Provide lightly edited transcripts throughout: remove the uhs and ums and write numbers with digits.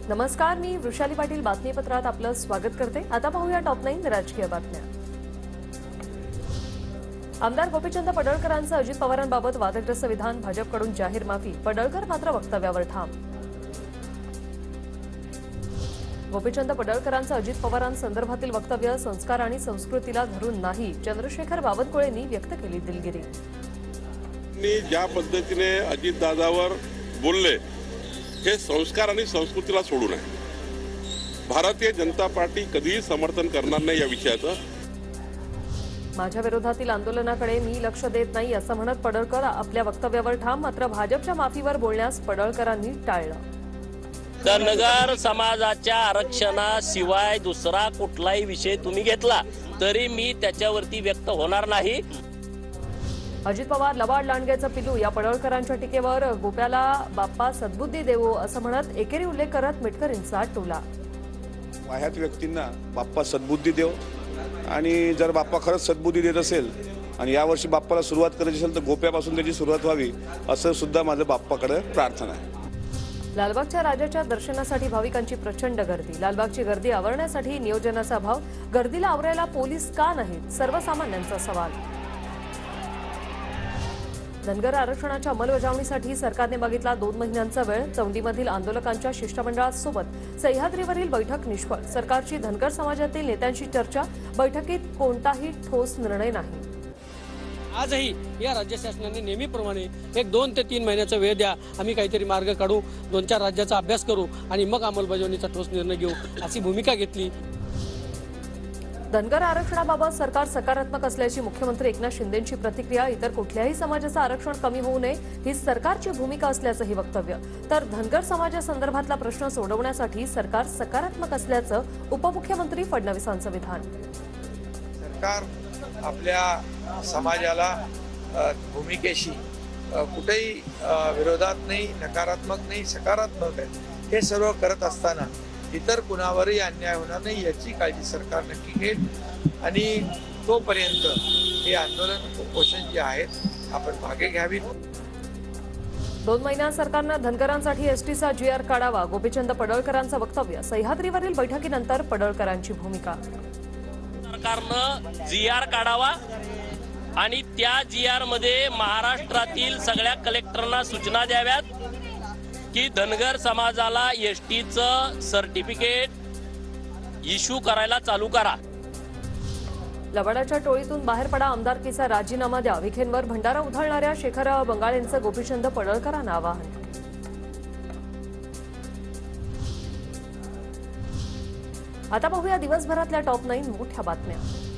नमस्कार, मी वृषाली पाटील बातमीपत्रात आपलं स्वागत करते। आता पाहूया टॉप 9 राजकीय बातम्या। आमदार गोपीचंद पडळकरांचं अजित पवारांबाबत वादग्रस्त विधान, भाजपकडून जाहीर माफी, पडळकर मात्र वक्तव्यावर ठाम। गोपीचंद पडळकरांचं अजित पवारांसंदर्भातील वक्तव्य संस्कार आणि संस्कृतीला धरून नाही, चंद्रशेखर बावनकुळेंनी व्यक्त केली दिलगिरी। ज्या पद्धतीने अजितदादावर बोलले हे संस्कार आणि संस्कृतीला सोडून आहे। भारतीय जनता पार्टी कधीही समर्थन करणार नाही या विषयाचं। माझ्या विरोधातील आंदोलनाकडे मी लक्ष देत नाही असं म्हणत पडळकर आपल्या वक्तव्यावर ठाम। मात्र भाजपच्या माफीवर बोलण्यास पडळकरांनी टाळलं। धनगर समाजाच्या आरक्षणाशिवाय दुसरा कुठलाही विषय तुम्ही घेतला तरी मी त्याच्यावरती व्यक्त होणार नाही। अजित पवार लबाड लांडग्याचं पिलू, या पडळकरांच्या टीकेवर गोप्याला बाप्पा सद्बुद्धी देवो असं म्हणत एकेरी उल्लेख करत मिटकरींचा टोला। वाह्यात व्यक्तींना बाप्पा सद्बुद्धी देव, आणि जर बाप्पा खरंच सद्बुद्धी देत असेल आणि यावर्षी बाप्पाला सुरुवात करायची असेल तर गोप्यापासून त्याची सुरुवात व्हावी असं सुद्धा माझं बाप्पाकडे प्रार्थना आहे। लालबागच्या राजाच्या दर्शनासाठी भाविकांची प्रचंड गर्दी। लालबागची गर्दी आवरण्यासाठी नियोजनाचा अभाव, गर्दीला आवरायला पोलीस का नाहीत, सर्वसामान्यांचा सवाल। धनगर आरक्षणाच्या अंमलबजावणीसाठी सरकारने मागितला 2 महिन्यांचा वेळ, चौंडीमधील आंदोलकांच्या शिष्टमंडळासोबत सह्याद्रीवरील बैठक निष्फळ, सरकारची धनगर समाजातील नेत्यांशी चर्चा, बैठकीत कोणताही ठोस निर्णय नाही। आजही या राज्य शासनाने नेहमीप्रमाणे एक 2 ते 3 महिन्याचा वेळ द्या, आम्ही काहीतरी मार्ग काढू, 2-4 राज्याचा अभ्यास करू आणि मग अंमलबजावणीचा ठोस निर्णय घेऊ अशी भूमिका घेतली। धनगर आरक्षणाबाबत सरकार सकारात्मक असल्याची मुख्यमंत्री एकनाथ शिंदेंची प्रतिक्रिया। इतर कुठल्याही समाजाचं आरक्षण कमी होऊ नये ही सरकारची भूमिका असल्याचंही वक्तव्य। तर धनगर समाजासंदर्भातला प्रश्न सोडवण्यासाठी सरकार सकारात्मक असल्याचं उपमुख्यमंत्री फडणवीसांचं विधान। सरकार आपल्या समाजाला भूमिकेशी कुठेही विरोधात नाही, नकारात्मक नाही, सकारात्मक आहे। हे सर्व करत असताना इतर कुणावरही अन्याय होणार नाही याची काळजी सरकार नक्की घेईल आणि तोपर्यंत हे आंदोलन उपोषण जे आहेत आपण मागे घ्यावीत। 2 महिन्यात सरकारनं धनगरांसाठी एसटीचा GR काढावा, गोपीचंद पडळकरांचं वक्तव्य। सह्याद्रीवरील बैठकीनंतर पडळकरांची भूमिका। सरकारनं GR काढावा आणि त्या GR मध्ये महाराष्ट्रातील सगळ्या कलेक्टरना सूचना द्याव्यात की धनगर समाजाला एसटीचं सर्टिफिकेट इश्यू करायला चालू करा। लबाडाच्या टोळीतून बाहेर पडा, आमदारकीचा राजीनामा द्या, विखेंवर भंडारा उधळणाऱ्या शेखर बंगाळेंचं गोपीचंद पडळकरांना आवाहन। आता पाहूया दिवसभरातल्या टॉप 9 मोठ्या बातम्या।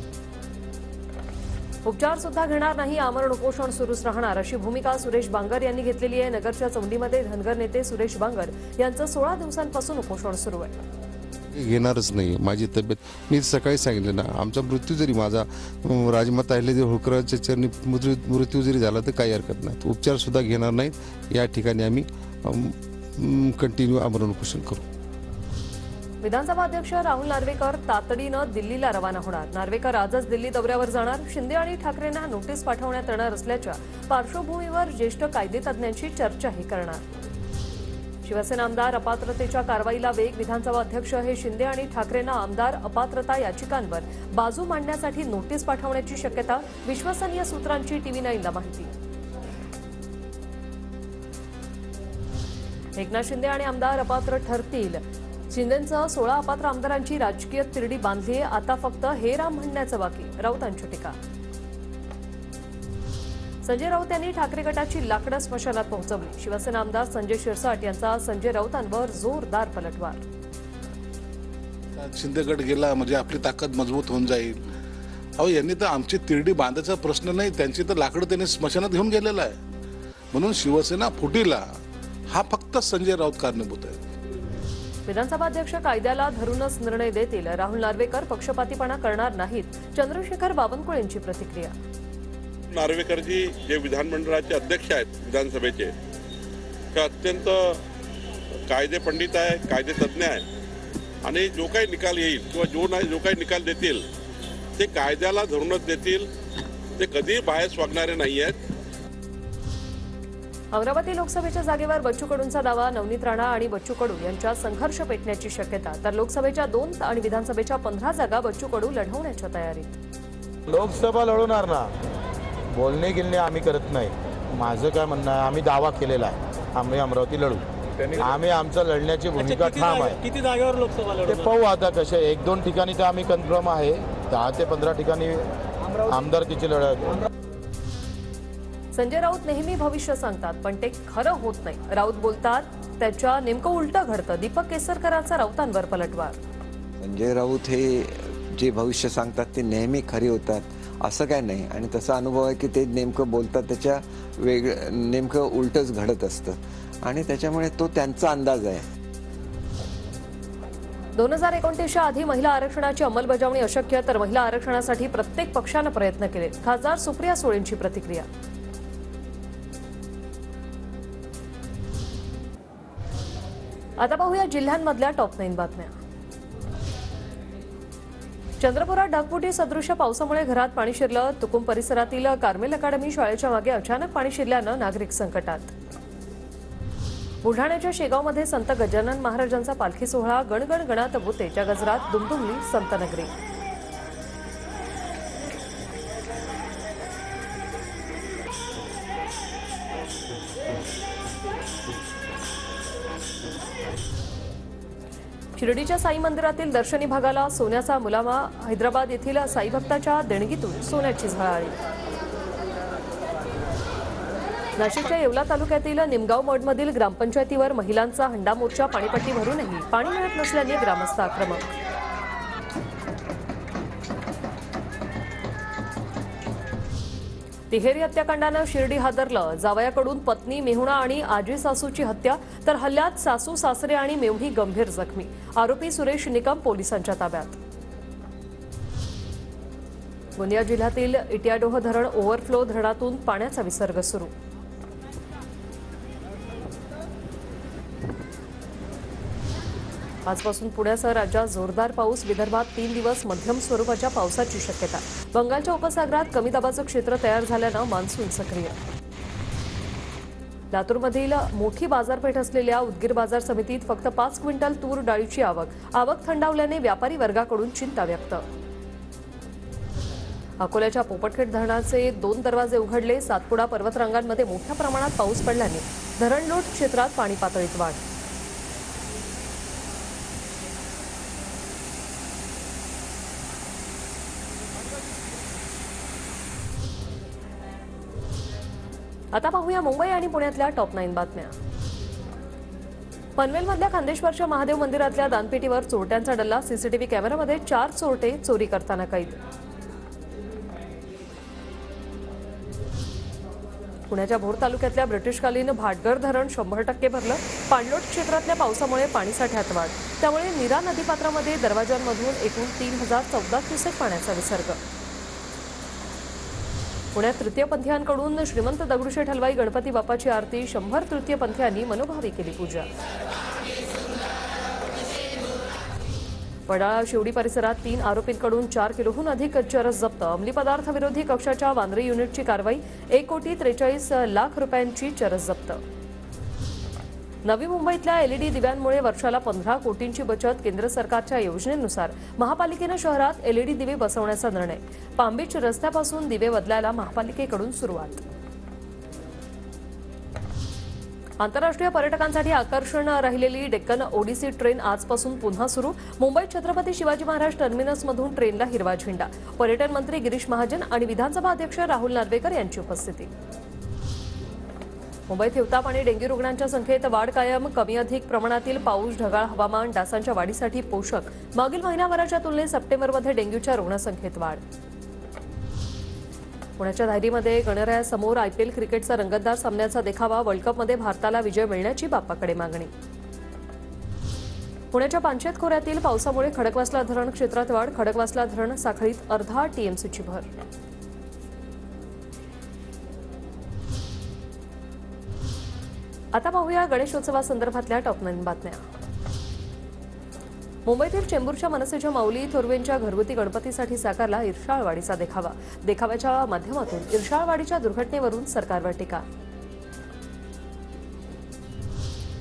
उपचार सुद्धा घेणार नाही, आमरण उपोषण सुरूच राहणार अशी भूमिका सुरेश बांगर यांनी घेतलेली आहे। नगरच्या चौंडीमध्ये धनगर नेते सुरेश बांगर यांचं 16 दिवसांपासून उपोषण सुरू आहे। घेणारच नाही, माझी तब्येत मी सकाळी सांगितलं ना, आमचा मृत्यू जरी माझा राजमाता अहिल्यादेवी होळकरांच्या चरणी मृत्यू जरी झाला तर काही हरकत नाही, उपचार सुद्धा घेणार नाहीत। या ठिकाणी आम्ही कंटिन्यू आमरण उपोषण करू। विधानसभा अध्यक्ष राहुल नार्वेकर तातडीनं दिल्लीला रवाना होणार। नार्वेकर आजच दिल्ली दौऱ्यावर जाणार। शिंदे आणि ठाकरेंना नोटीस पाठवण्यात येणार असल्याच्या पार्श्वभूमीवर ज्येष्ठ कायदेतज्ञांशी चर्चाही करणार। शिवसेना आमदार अपात्रतेच्या कारवाईला वेग, विधानसभा अध्यक्ष हे शिंदे आणि ठाकरेंना आमदार अपात्रता याचिकांवर बाजू मांडण्यासाठी नोटीस पाठवण्याची शक्यता, विश्वसनीय सूत्रांची TV9ला माहिती। एकनाथ शिंदे आणि आमदार अपात्र ठरतील। शिंदेंसह 16 अपात्र आमदारांची राजकीय तिरडी बांधली आहे, आता फक्त हे राम म्हणण्याचं बाकी, राऊतांची टीका। संजय राऊत यांनी ठाकरे गटाची लाकडं स्मशानात पोहोचवली। शिवसेना आमदार संजय शिरसाट यांचा संजय राऊतांवर जोरदार पलटवार। शिंदे गट गेला म्हणजे आपली ताकद मजबूत होऊन जाईल। अहो, यांनी तर आमची तिरडी बांधायचा प्रश्न नाही, त्यांची तर लाकडं त्यांनी स्मशानात घेऊन गेलेला आहे, म्हणून शिवसेना फुटीला हा फक्त संजय राऊत कारणीभूत आहे। विधानसभा अध्यक्ष कायद्याला धरूनच निर्णय देतील, राहुल नार्वेकर पक्षपातीपणा करणार नाहीत, चंद्रशेखर बावनकुळेंची प्रतिक्रिया। नार्वेकरजी जे विधानमंडळाचे अध्यक्ष आहेत विधानसभेचे, ते अत्यंत कायदे पंडित आहे, कायदे तज्ञ आहे आणि जो काही निकाल येईल किंवा जो काही निकाल देतील ते कायद्याला धरूनच देतील, ते कधीही बाहेर वागणारे नाही आहेत। अमरावती लोकसभेच्या जागेवर बच्चू कडूंचा दावा, नवनीत राणा आणि बच्चू कडू यांच्यात संघर्ष पेटण्याची शक्यता. तर लोकसभेच्या 2 आणि विधानसभेच्या 15 जागा बच्चू कडू लढवण्याच्या तयारीत. लोकसभा लढवणार ना, बोलणे गिलणे आम्ही करत नाही. माझं काय म्हणणं आहे, आम्ही दावा केलेला आहे, आम्ही अमरावती लढू. आम्ही आमचं लढण्याची भूमिका ठाम आहे. किती जागेवर लोकसभा ते पाहू आता कसे. 1-2 ठिकाणी तर आम्ही कन्फर्म आहे, 10 ते 15 ठिकाणी आमदारकीची लढत. संजय राऊत नेहमी भविष्य सांगतात, पण ते खरं होत नाही. राऊत बोलतात त्याच्या नेमकं उलटं घडतं. दीपक केसरकरांचा राऊतांवर पलटवार. संजय राऊत हे जे भविष्य सांगतात ते नेहमी खरे होतात असं काय नाही, आणि तसा अनुभव आहे की ते नेमकं बोलतात त्याच्या नेमकं उलटच घडत असतं, आणि त्याच्यामुळे तो त्यांचा अंदाज आहे. 2029च्या आधी महिला आरक्षणाची अंमलबजावणी अशक्य, तर महिला आरक्षणासाठी प्रत्येक पक्षानं प्रयत्न केले. खासदार सुप्रिया सुळेंची प्रतिक्रिया. आता पाहूया जिल्ह्यांमधल्या टॉप 9 बातम्या. चंद्रपुरात ढगफुटी सदृश्य पावसामुळे घरात पाणी शिरलं. तुकुम परिसरातील कार्मेल अकादमी शाळेच्या मागे अचानक पाणी शिरल्यानं नागरिक संकटात. बुलढाण्याच्या शेगावमध्ये संत गजानन महाराजांचा पालखी सोहळा. गणगण गणात बोतेच्या गजरात दुमदुमली संतनगरी. शिर्डीच्या साई मंदिरातील दर्शनी भागाला सोन्याचा मुलामा. हैदराबाद येथील साई भक्ताच्या देणगीतून सोन्याची झळाळी. नाशिकच्या येवला तालुक्यातील निमगाव मोडमधील ग्रामपंचायतीवर महिलांचा हंडा मोर्चा. पाणीपट्टी भरूनही पाणी मिळत नसल्याने ग्रामस्थ आक्रमक. तिहेरी हत्याकांडानं शिर्डी हादरलं. जावयाकडून पत्नी, मेहुणा आणि आजी सासूची हत्या, तर हल्ल्यात सासू, सासरे आणि मेहुणी गंभीर जखमी. आरोपी सुरेश निकम पोलिसांच्या ताब्यात. गोंदिया जिल्ह्यातील इटियाडोह धरण ओव्हरफ्लो. धरणातून पाण्याचा विसर्ग सुरू. आजपासून पुण्यासह राज्यात जोरदार पाऊस. विदर्भात 3 दिवस मध्यम स्वरूपाच्या पावसाची शक्यता. बंगालच्या उपसागरात कमी दाबाचं क्षेत्र तयार झाल्यानं मान्सून सक्रिय. लातूरमधील मोठी बाजारपेठ असलेल्या उदगीर बाजार समितीत फक्त 5 क्विंटल तूर डाळीची आवक थंडावल्याने व्यापारी वर्गाकडून चिंता व्यक्त. अकोल्याच्या पोपटखेड धरणाचे 2 दरवाजे उघडले. सातपुडा पर्वतरांगांमध्ये मोठ्या प्रमाणात पाऊस पडल्याने धरणलोट क्षेत्रात पाणी पातळीत वाढ. आता पाहूया मुंबई आणि पुण्यातल्या टॉप 9 बातम्या. पनवेलमधल्या खांदेश्वरच्या महादेव मंदिरातल्या दानपेटीवर चोरट्यांचा डल्ला. सीसीटीव्ही कॅमेऱ्यामध्ये 4 चोरटे चोरी करताना कैद. पुण्याच्या भोर तालुक्यातल्या ब्रिटिशकालीन भाटघर धरण 100% भरलं. पाणलोट क्षेत्रातल्या पावसामुळे पाणीसाठ्यात वाढ. त्यामुळे नीरा नदीपात्रामध्ये दरवाजांमधून एकूण 3014 क्युसेक पाण्याचा विसर्ग. पुण्यात तृतीयपंथीयांकडून श्रीमंत दगडूशेठ हलवाई गणपती बाप्पाची आरती. 100 तृतीयपंथीयांनी मनोभावे केली पूजा. वडाळा शिवडी परिसरात 3 आरोपींकडून 4 किलोहून अधिक चरस जप्त. अंमली पदार्थ विरोधी कक्षाच्या वांद्रे युनिटची कारवाई. 1,43,00,000 रुपयांची चरस जप्त. नवी मुंबईतल्या एलईडी दिव्यांमुळे वर्षाला 15 कोटींची बचत. केंद्र सरकारच्या योजनेनुसार महापालिकेनं शहरात एलईडी दिवे बसवण्याचा निर्णय. पामबीच रस्त्यापासून दिवे बदलायला महापालिकेकडून सुरुवात. आंतरराष्ट्रीय पर्यटकांसाठी आकर्षण राहिलेली डेक्कन ओडिसी ट्रेन आजपासून पुन्हा सुरू. मुंबईत छत्रपती शिवाजी महाराज टर्मिनसमधून ट्रेनला हिरवा झेंडा. पर्यटन मंत्री गिरीश महाजन आणि विधानसभा अध्यक्ष राहुल नार्वेकर यांची उपस्थिती. मुंबईत हिवताप आणि डेंग्यू रुग्णांच्या संख्येत वाढ कायम. कमी अधिक प्रमाणातील पाऊस, ढगाळ हवामान, डासांच्या वाढीसाठी पोषक. मागील महिनाभराच्या तुलनेत सप्टेंबरमध्ये डेंग्यूच्या रुग्णसंख्येत वाढ. पुण्याच्या धायरीमध्ये गणरायासमोर आयपीएल क्रिकेटचा रंगतदार सामन्याचा देखावा. वर्ल्ड कपमध्ये भारताला विजय मिळण्याची बाप्पाकडे मागणी. पुण्याच्या पानशेत खोऱ्यातील पावसामुळे खडकवासला धरण क्षेत्रात वाढ. खडकवासला धरण साखळीत अर्धा टीएमसीची भर. आता पाहूया गणेशोत्सवासंदर्भातल्या टॉप 9 बातम्या. मुंबईतील चेंबूरच्या मनसेच्या माऊली थोरवेंच्या घरगुती गणपतीसाठी साकारला इर्षाळवाडीचा देखावा. देखाव्याच्या माध्यमातून इर्षाळवाडीच्या दुर्घटनेवरून सरकारवर टीका.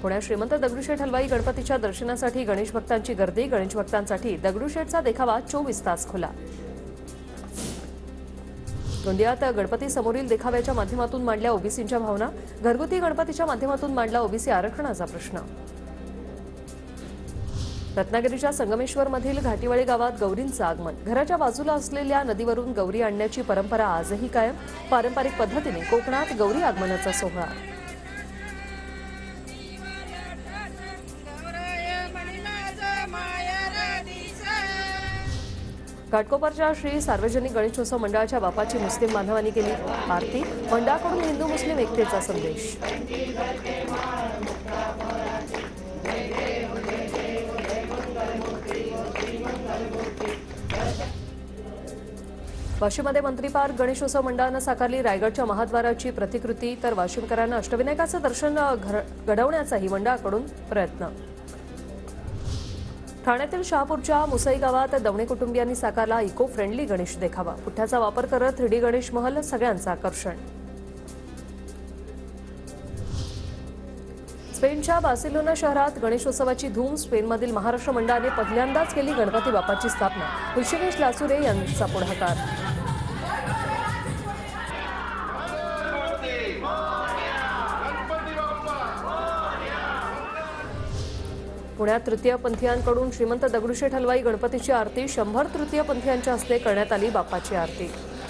पुण्यात श्रीमंत दगडूशेठ हलवाई गणपतीच्या दर्शनासाठी गणेश भक्तांची गर्दी. गणेश भक्तांसाठी दगडूशेठचा देखावा 24 तास खुला. गोंदियात गणपती समोरील देखाव्याच्या माध्यमातून मांडल्या ओबीसींच्या भावना. घरगुती गणपतीच्या माध्यमातून मांडला ओबीसी आरक्षणाचा प्रश्न. रत्नागिरीच्या संगमेश्वरमधील घाटीवाडी गावात गौरींचं आगमन. घराच्या बाजूला असलेल्या नदीवरून गौरी आणण्याची परंपरा आजही कायम. पारंपरिक पद्धतीने कोकणात गौरी आगमनाचा सोहळा. घाटकोपरच्या श्री सार्वजनिक गणेशोत्सव मंडळाच्या बापाची मुस्लिम बांधवांनी केली आरती. मंडळाकडून हिंदू मुस्लिम एकतेचा संदेश. वाशिममध्ये मंत्री पार्क गणेशोत्सव मंडळानं साकारली रायगडच्या महाद्वाराची प्रतिकृती. तर वाशिमकरांना अष्टविनायकाचं दर्शन घडवण्याचाही मंडळाकडून प्रयत्न. ठाण्यातील शहापूरच्या मुसई गावात दवणे कुटुंबियांनी साकारला इको फ्रेंडली गणेश देखावा. पुठ्ठ्याचा वापर करत 3D गणेश महल सगळ्यांचं आकर्षण. स्पेनच्या बार्सिलोना शहरात गणेशोत्सवाची धूम. स्पेनमधील महाराष्ट्र मंडळाने पहिल्यांदाच केली गणपती बाप्पाची स्थापना. ऋषिकेश लासुरे यांचा पुढाकार. पुण्यात तृतीयपंथीयांकडून श्रीमंत दगडूशेठ हलवाई गणपतीची आरती. 100 तृतीयपंथीयांच्या हस्ते करण्यात आली बाप्पाची आरती.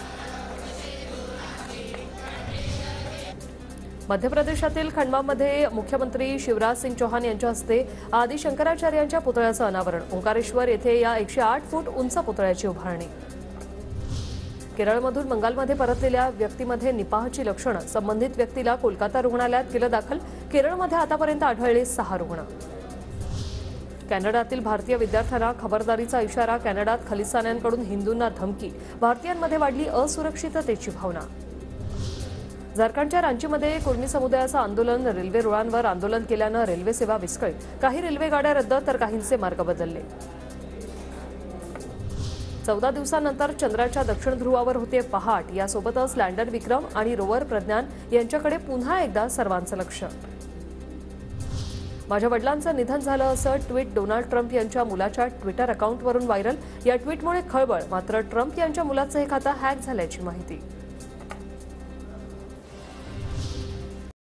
मध्य प्रदेशातील खंडवामध्ये मुख्यमंत्री शिवराज सिंग चौहान यांच्या हस्ते आदि शंकराचार्यांच्या पुतळ्याचं अनावरण. ओंकारेश्वर येथे या 108 फूट उंच पुतळ्याची उभारणी. केरळमधून बंगालमध्ये परतलेल्या व्यक्तीमध्ये निपाहची लक्षणं. संबंधित व्यक्तीला कोलकाता रुग्णालयात केलं दाखल. केरळमध्ये आतापर्यंत आढळले 6 रुग्ण. कॅनडातील भारतीय विद्यार्थ्यांना खबरदारीचा इशारा. कॅनडात खलिस्तान्यांकडून हिंदूंना धमकी. भारतीयांमध्ये वाढली असुरक्षिततेची भावना. झारखंडच्या रांचीमध्ये कुर्मी समुदायाचं आंदोलन. रेल्वे रुळांवर आंदोलन केल्यानं रेल्वे सेवा विस्कळीत. काही रेल्वे गाड्या रद्द तर काहींचे मार्ग बदलले. 14 दिवसांनंतर चंद्राच्या दक्षिण ध्रुवावर होते पहाट. यासोबतच लँडर विक्रम आणि रोवर प्रज्ञान यांच्याकडे पुन्हा एकदा सर्वांचं लक्ष. माझ्या वडिलांचं निधन झालं असं ट्विट डोनाल्ड ट्रम्प यांच्या मुलाच्या ट्विटर अकाउंटवरून व्हायरल. या ट्विटमुळे खळबळ. मात्र ट्रम्प यांच्या मुलाचं हे खातं हॅक झाल्याची माहिती.